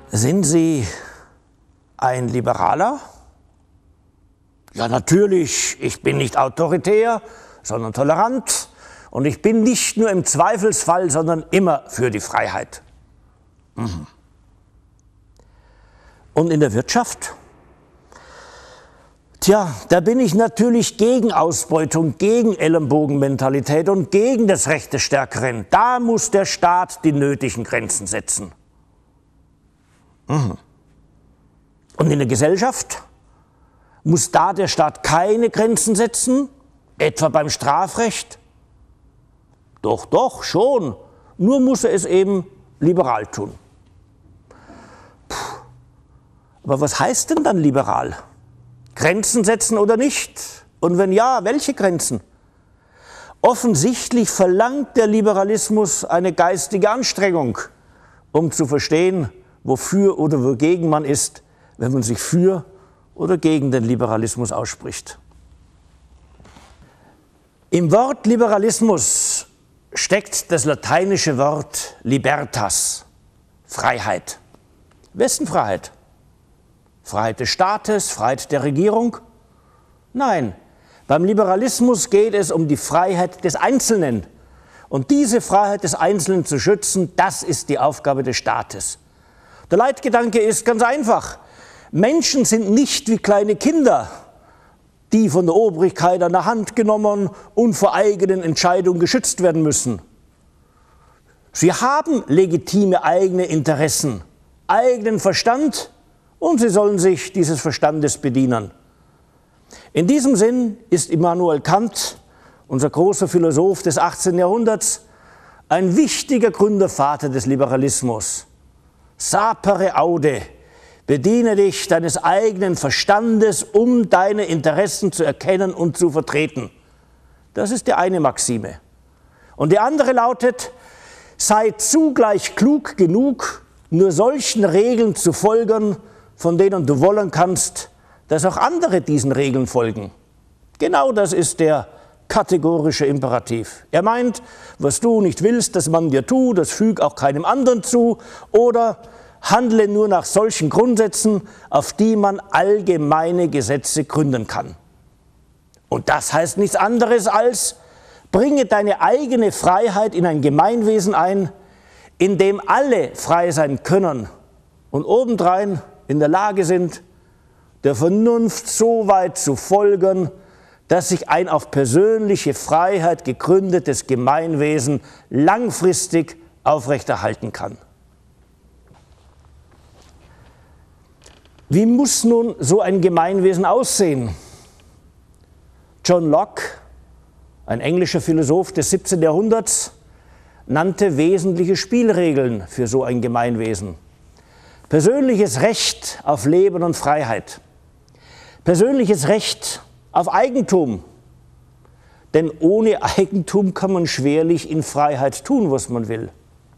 Sind Sie ein Liberaler? Ja, natürlich, ich bin nicht autoritär, sondern tolerant und ich bin nicht nur im Zweifelsfall, sondern immer für die Freiheit. Und in der Wirtschaft? Tja, da bin ich natürlich gegen Ausbeutung, gegen Ellenbogenmentalität und gegen das Recht des Stärkeren. Da muss der Staat die nötigen Grenzen setzen. Und in der Gesellschaft? Muss da der Staat keine Grenzen setzen, etwa beim Strafrecht? Doch, doch, schon. Nur muss er es eben liberal tun. Aber was heißt denn dann liberal? Grenzen setzen oder nicht? Und wenn ja, welche Grenzen? Offensichtlich verlangt der Liberalismus eine geistige Anstrengung, um zu verstehen, wofür oder wogegen man ist, wenn man sich für oder gegen den Liberalismus ausspricht. Im Wort Liberalismus steckt das lateinische Wort libertas, Freiheit. Wessen Freiheit? Freiheit des Staates, Freiheit der Regierung? Nein, beim Liberalismus geht es um die Freiheit des Einzelnen. Und diese Freiheit des Einzelnen zu schützen, das ist die Aufgabe des Staates. Der Leitgedanke ist ganz einfach. Menschen sind nicht wie kleine Kinder, die von der Obrigkeit an der Hand genommen und vor eigenen Entscheidungen geschützt werden müssen. Sie haben legitime eigene Interessen, eigenen Verstand und sie sollen sich dieses Verstandes bedienen. In diesem Sinn ist Immanuel Kant, unser großer Philosoph des 18. Jahrhunderts, ein wichtiger Gründervater des Liberalismus. Sapere aude. Bediene dich deines eigenen Verstandes, um deine Interessen zu erkennen und zu vertreten. Das ist die eine Maxime. Und die andere lautet, sei zugleich klug genug, nur solchen Regeln zu folgen, von denen du wollen kannst, dass auch andere diesen Regeln folgen. Genau das ist der kategorische Imperativ. Er meint, was du nicht willst, dass man dir tut, das füg auch keinem anderen zu, oder handle nur nach solchen Grundsätzen, auf die man allgemeine Gesetze gründen kann. Und das heißt nichts anderes als, bringe deine eigene Freiheit in ein Gemeinwesen ein, in dem alle frei sein können und obendrein in der Lage sind, der Vernunft so weit zu folgen, dass sich ein auf persönliche Freiheit gegründetes Gemeinwesen langfristig aufrechterhalten kann. Wie muss nun so ein Gemeinwesen aussehen? John Locke, ein englischer Philosoph des 17. Jahrhunderts, nannte wesentliche Spielregeln für so ein Gemeinwesen. Persönliches Recht auf Leben und Freiheit. Persönliches Recht auf Eigentum. Denn ohne Eigentum kann man schwerlich in Freiheit tun, was man will.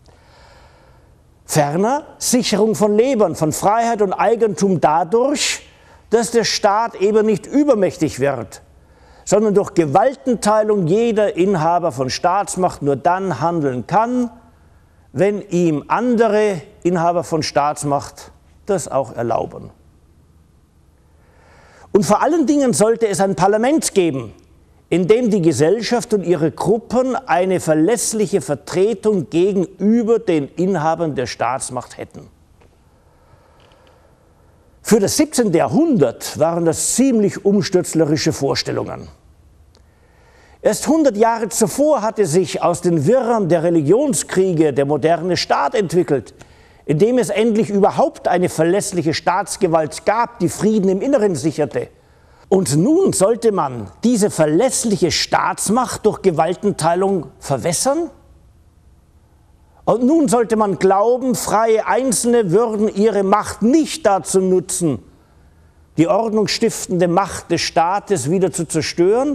Ferner Sicherung von Leben, von Freiheit und Eigentum dadurch, dass der Staat eben nicht übermächtig wird, sondern durch Gewaltenteilung jeder Inhaber von Staatsmacht nur dann handeln kann, wenn ihm andere Inhaber von Staatsmacht das auch erlauben. Und vor allen Dingen sollte es ein Parlament geben, in dem die Gesellschaft und ihre Gruppen eine verlässliche Vertretung gegenüber den Inhabern der Staatsmacht hätten. Für das 17. Jahrhundert waren das ziemlich umstürzlerische Vorstellungen. Erst 100 Jahre zuvor hatte sich aus den Wirren der Religionskriege der moderne Staat entwickelt, in dem es endlich überhaupt eine verlässliche Staatsgewalt gab, die Frieden im Inneren sicherte. Und nun sollte man diese verlässliche Staatsmacht durch Gewaltenteilung verwässern? Und nun sollte man glauben, freie Einzelne würden ihre Macht nicht dazu nutzen, die ordnungsstiftende Macht des Staates wieder zu zerstören?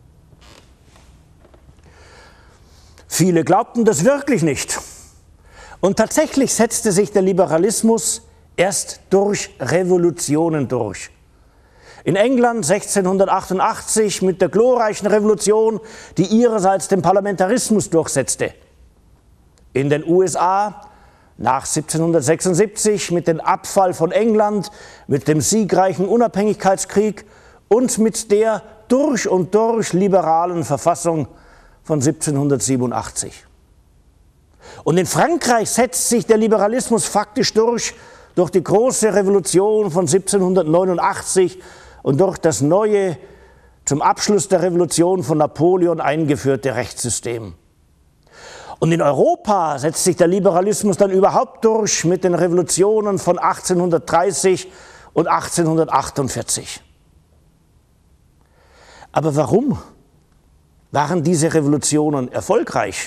Viele glaubten das wirklich nicht. Und tatsächlich setzte sich der Liberalismus erst durch Revolutionen durch. In England 1688 mit der glorreichen Revolution, die ihrerseits den Parlamentarismus durchsetzte. In den USA nach 1776 mit dem Abfall von England, mit dem siegreichen Unabhängigkeitskrieg und mit der durch und durch liberalen Verfassung von 1787. Und in Frankreich setzt sich der Liberalismus faktisch durch die große Revolution von 1789 und durch das neue, zum Abschluss der Revolution von Napoleon eingeführte Rechtssystem. Und in Europa setzt sich der Liberalismus dann überhaupt durch mit den Revolutionen von 1830 und 1848. Aber warum waren diese Revolutionen erfolgreich?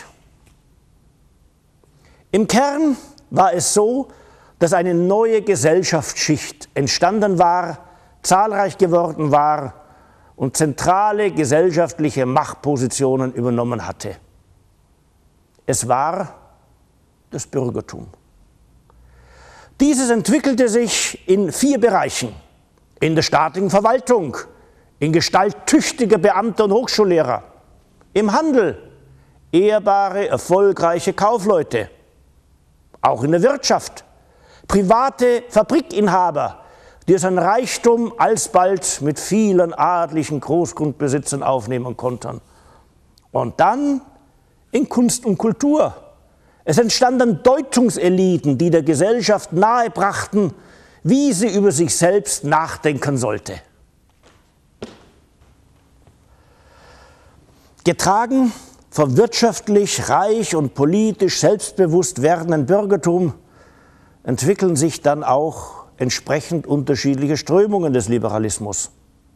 Im Kern war es so, dass eine neue Gesellschaftsschicht entstanden war, zahlreich geworden war und zentrale gesellschaftliche Machtpositionen übernommen hatte. Es war das Bürgertum. Dieses entwickelte sich in 4 Bereichen: in der staatlichen Verwaltung, in Gestalt tüchtiger Beamter und Hochschullehrer, im Handel, ehrbare, erfolgreiche Kaufleute, auch in der Wirtschaft, private Fabrikinhaber, die seinen Reichtum alsbald mit vielen adligen Großgrundbesitzern aufnehmen konnten. Und dann in Kunst und Kultur. Es entstanden Deutungseliten, die der Gesellschaft nahebrachten, wie sie über sich selbst nachdenken sollte. Getragen vom wirtschaftlich reich und politisch selbstbewusst werdenden Bürgertum entwickeln sich dann auch entsprechend unterschiedliche Strömungen des Liberalismus.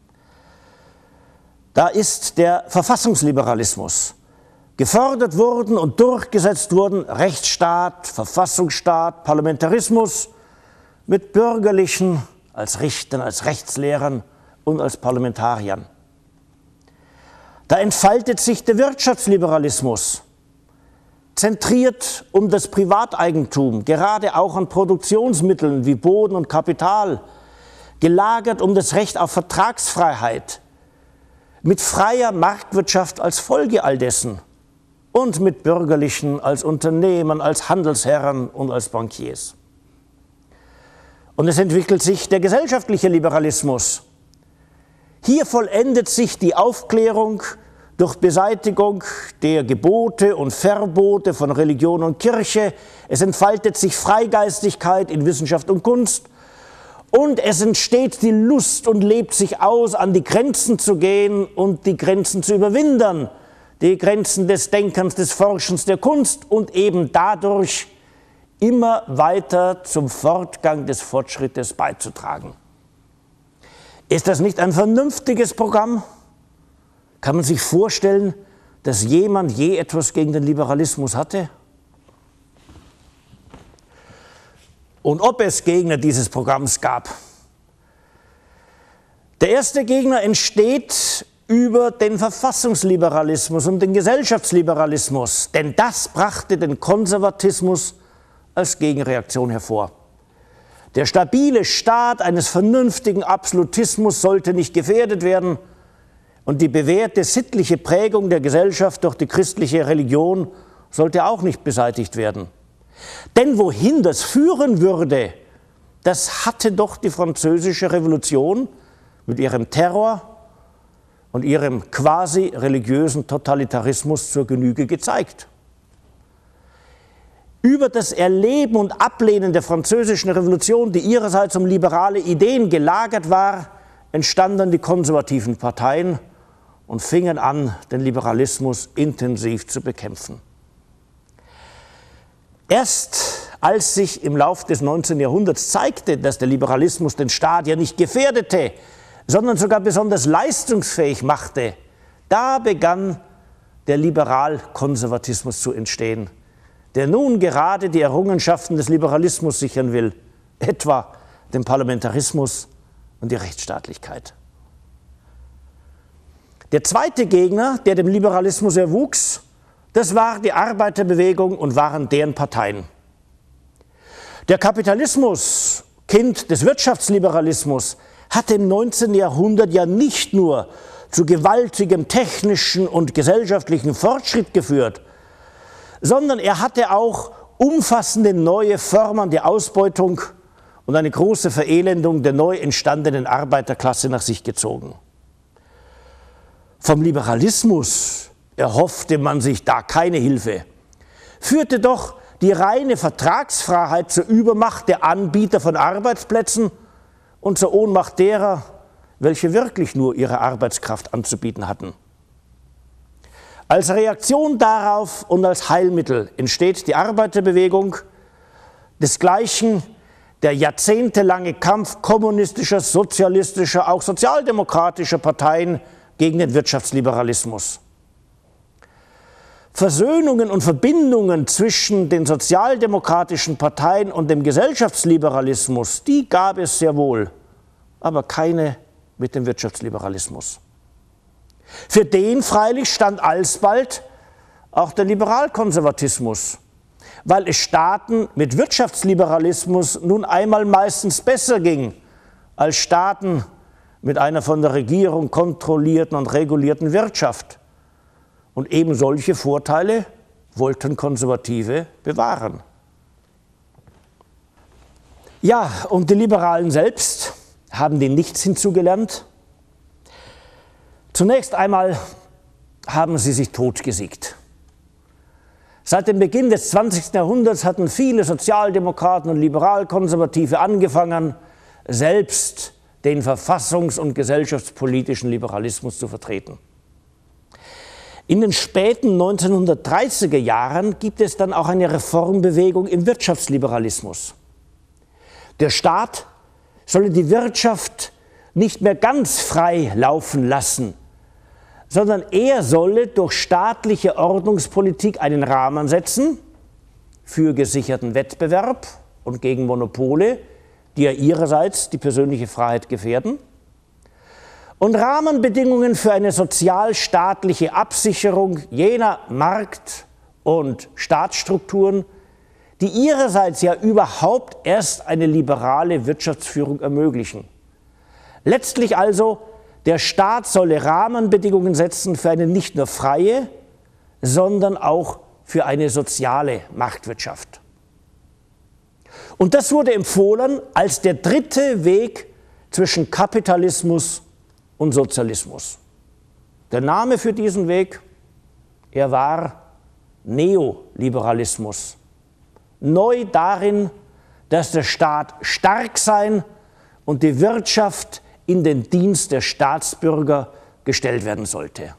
Da ist der Verfassungsliberalismus. Gefördert wurden und durchgesetzt wurden Rechtsstaat, Verfassungsstaat, Parlamentarismus mit Bürgerlichen als Richtern, als Rechtslehrern und als Parlamentariern. Da entfaltet sich der Wirtschaftsliberalismus, zentriert um das Privateigentum, gerade auch an Produktionsmitteln wie Boden und Kapital, gelagert um das Recht auf Vertragsfreiheit, mit freier Marktwirtschaft als Folge all dessen und mit Bürgerlichen als Unternehmen, als Handelsherren und als Bankiers. Und es entwickelt sich der gesellschaftliche Liberalismus. Hier vollendet sich die Aufklärung durch Beseitigung der Gebote und Verbote von Religion und Kirche. Es entfaltet sich Freigeistigkeit in Wissenschaft und Kunst. Und es entsteht die Lust und lebt sich aus, an die Grenzen zu gehen und die Grenzen zu überwinden. Die Grenzen des Denkens, des Forschens, der Kunst und eben dadurch immer weiter zum Fortgang des Fortschrittes beizutragen. Ist das nicht ein vernünftiges Programm? Kann man sich vorstellen, dass jemand je etwas gegen den Liberalismus hatte? Und ob es Gegner dieses Programms gab? Der erste Gegner entsteht über den Verfassungsliberalismus und den Gesellschaftsliberalismus, denn das brachte den Konservatismus als Gegenreaktion hervor. Der stabile Staat eines vernünftigen Absolutismus sollte nicht gefährdet werden und die bewährte sittliche Prägung der Gesellschaft durch die christliche Religion sollte auch nicht beseitigt werden. Denn wohin das führen würde, das hatte doch die Französische Revolution mit ihrem Terror und ihrem quasi religiösen Totalitarismus zur Genüge gezeigt. Über das Erleben und Ablehnen der Französischen Revolution, die ihrerseits um liberale Ideen gelagert war, entstanden die konservativen Parteien und fingen an, den Liberalismus intensiv zu bekämpfen. Erst als sich im Lauf des 19. Jahrhunderts zeigte, dass der Liberalismus den Staat ja nicht gefährdete, sondern sogar besonders leistungsfähig machte, da begann der Liberalkonservatismus zu entstehen, der nun gerade die Errungenschaften des Liberalismus sichern will, etwa den Parlamentarismus und die Rechtsstaatlichkeit. Der zweite Gegner, der dem Liberalismus erwuchs, das war die Arbeiterbewegung und waren deren Parteien. Der Kapitalismus, Kind des Wirtschaftsliberalismus, hatte im 19. Jahrhundert ja nicht nur zu gewaltigem technischen und gesellschaftlichen Fortschritt geführt, sondern er hatte auch umfassende neue Formen der Ausbeutung und eine große Verelendung der neu entstandenen Arbeiterklasse nach sich gezogen. Vom Liberalismus erhoffte man sich da keine Hilfe, führte doch die reine Vertragsfreiheit zur Übermacht der Anbieter von Arbeitsplätzen und zur Ohnmacht derer, welche wirklich nur ihre Arbeitskraft anzubieten hatten. Als Reaktion darauf und als Heilmittel entsteht die Arbeiterbewegung, desgleichen der jahrzehntelange Kampf kommunistischer, sozialistischer, auch sozialdemokratischer Parteien gegen den Wirtschaftsliberalismus. Versöhnungen und Verbindungen zwischen den sozialdemokratischen Parteien und dem Gesellschaftsliberalismus, die gab es sehr wohl, aber keine mit dem Wirtschaftsliberalismus. Für den freilich stand alsbald auch der Liberalkonservatismus, weil es Staaten mit Wirtschaftsliberalismus nun einmal meistens besser ging als Staaten mit einer von der Regierung kontrollierten und regulierten Wirtschaft. Und eben solche Vorteile wollten Konservative bewahren. Ja, und die Liberalen selbst haben dem nichts hinzugelernt. Zunächst einmal haben sie sich totgesiegt. Seit dem Beginn des 20. Jahrhunderts hatten viele Sozialdemokraten und Liberalkonservative angefangen, selbst den verfassungs- und gesellschaftspolitischen Liberalismus zu vertreten. In den späten 1930er Jahren gibt es dann auch eine Reformbewegung im Wirtschaftsliberalismus. Der Staat solle die Wirtschaft nicht mehr ganz frei laufen lassen, sondern er solle durch staatliche Ordnungspolitik einen Rahmen setzen für gesicherten Wettbewerb und gegen Monopole, die ja ihrerseits die persönliche Freiheit gefährden, und Rahmenbedingungen für eine sozialstaatliche Absicherung jener Markt- und Staatsstrukturen, die ihrerseits ja überhaupt erst eine liberale Wirtschaftsführung ermöglichen. Letztlich also, der Staat solle Rahmenbedingungen setzen für eine nicht nur freie, sondern auch für eine soziale Marktwirtschaft. Und das wurde empfohlen als der dritte Weg zwischen Kapitalismus und Sozialismus. Der Name für diesen Weg, er war Neoliberalismus. Neu darin, dass der Staat stark sein und die Wirtschaft in den Dienst der Staatsbürger gestellt werden sollte.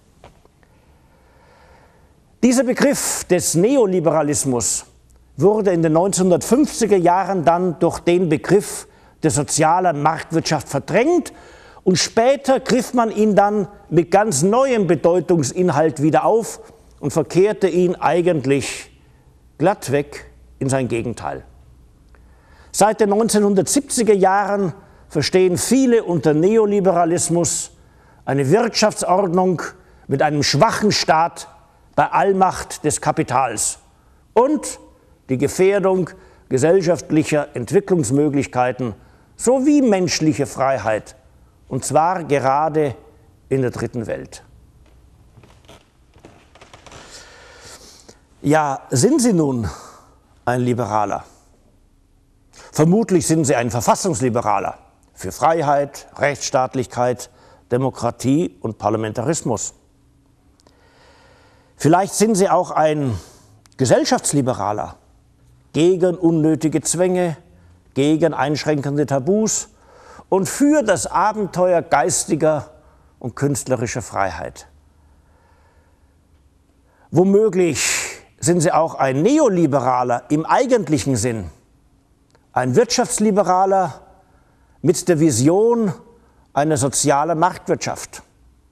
Dieser Begriff des Neoliberalismus wurde in den 1950er Jahren dann durch den Begriff der sozialen Marktwirtschaft verdrängt und später griff man ihn dann mit ganz neuem Bedeutungsinhalt wieder auf und verkehrte ihn eigentlich glattweg in sein Gegenteil. Seit den 1970er Jahren verstehen viele unter Neoliberalismus eine Wirtschaftsordnung mit einem schwachen Staat bei Allmacht des Kapitals und die Gefährdung gesellschaftlicher Entwicklungsmöglichkeiten sowie menschliche Freiheit, und zwar gerade in der dritten Welt. Ja, sind Sie nun ein Liberaler? Vermutlich sind Sie ein Verfassungsliberaler für Freiheit, Rechtsstaatlichkeit, Demokratie und Parlamentarismus. Vielleicht sind Sie auch ein Gesellschaftsliberaler gegen unnötige Zwänge, gegen einschränkende Tabus und für das Abenteuer geistiger und künstlerischer Freiheit. Womöglich sind Sie auch ein Neoliberaler im eigentlichen Sinn, ein Wirtschaftsliberaler mit der Vision einer sozialen Marktwirtschaft.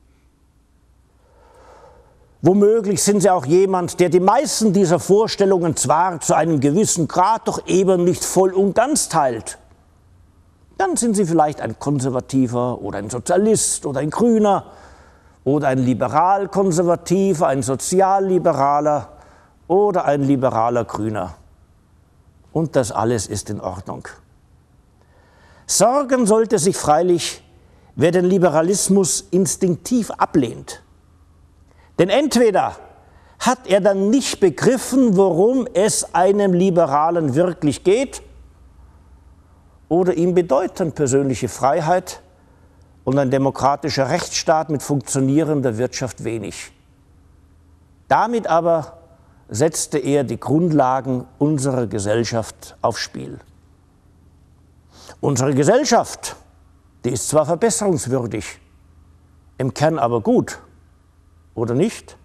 Womöglich sind Sie auch jemand, der die meisten dieser Vorstellungen zwar zu einem gewissen Grad, doch eben nicht voll und ganz teilt. Dann sind Sie vielleicht ein Konservativer oder ein Sozialist oder ein Grüner oder ein Liberal-Konservativer, ein Sozialliberaler oder ein liberaler Grüner. Und das alles ist in Ordnung. Sorgen sollte sich freilich, wer den Liberalismus instinktiv ablehnt. Denn entweder Hat er dann nicht begriffen, worum es einem Liberalen wirklich geht? Oder ihm bedeuten persönliche Freiheit und ein demokratischer Rechtsstaat mit funktionierender Wirtschaft wenig? Damit aber setzte er die Grundlagen unserer Gesellschaft aufs Spiel. Unsere Gesellschaft, die ist zwar verbesserungswürdig, im Kern aber gut, oder nicht?